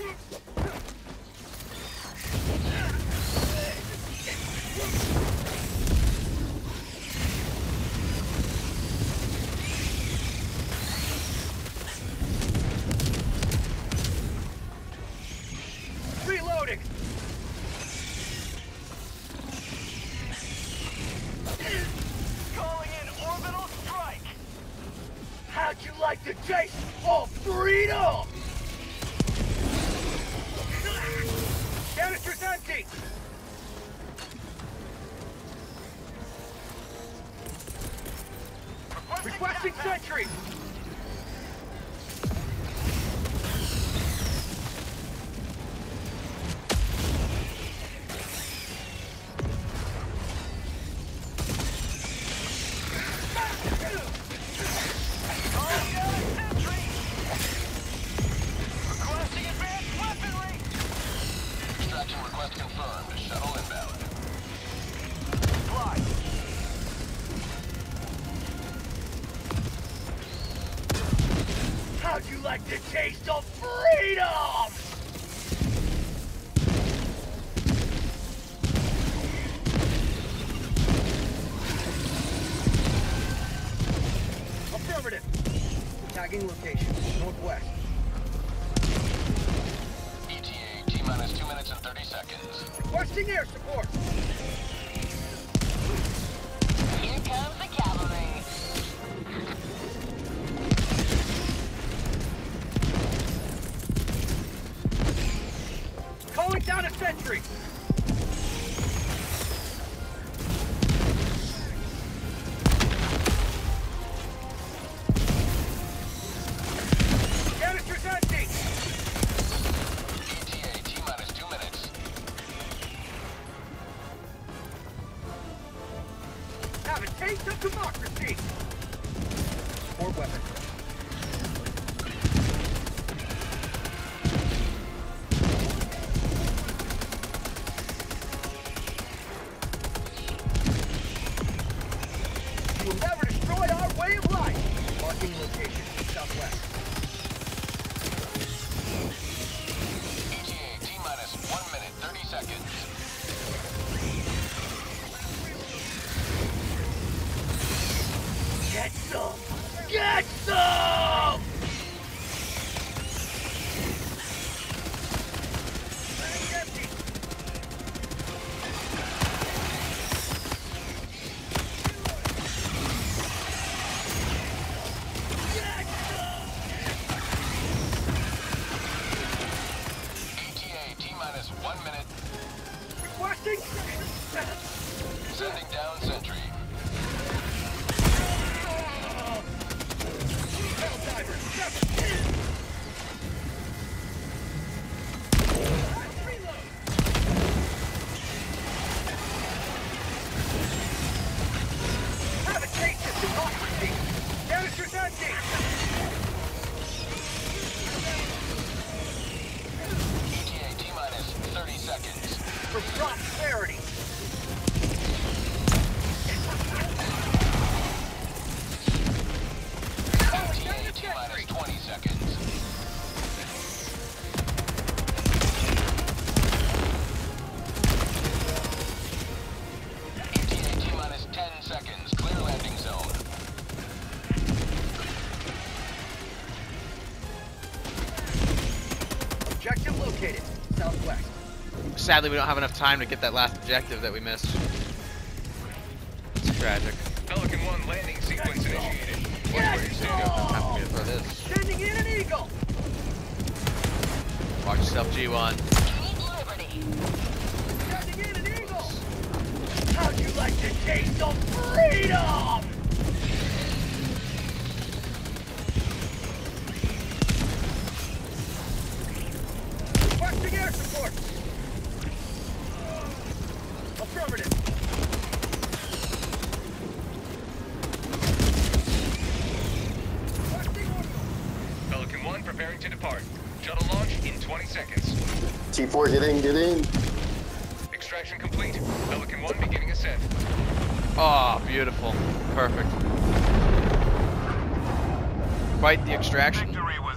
Reloading! Calling in orbital strike! How'd you like to taste of freedom? Canister's empty! Requesting sentry! How'd you like the taste of freedom? Affirmative. Tagging location, northwest. ETA, T-minus 2 minutes and 30 seconds. Requesting air support. Here comes the cavalry. Calling down a sentry! Canister's empty! ETA, T-minus 2 minutes. Have a taste of democracy! More weapons. You will never destroy our way of life! Marking location, southwest. ETA, T-minus 1 minute, 30 seconds. Get some! Get some! Empty. Get some! ETA, T-minus 1 minute. Requesting! Sending down sentry. Helldiver, seven! Reload! Have a taste of democracy! Canister's empty! ETA, T-minus 30 seconds. For prosperity! ETA, T-minus 20 seconds. ETA, T-minus 10 seconds. Clear landing zone. Objective located, southwest. Sadly, we don't have enough time to get that last objective that we missed. It's tragic. Pelican 1 landing sequence initiated. Yes! Have to throw this. Sending in an eagle! Watch yourself, G1. Sweet liberty. Sending in an eagle! How'd you like the taste of freedom? Requesting air support! Affirmative! Requesting orbital! Pelican 1 preparing to depart. Shuttle launch in 20 seconds. T4, get in, get in. Extraction complete. Pelican 1 beginning ascent. Oh, beautiful. Perfect. Quite the extraction. Victory was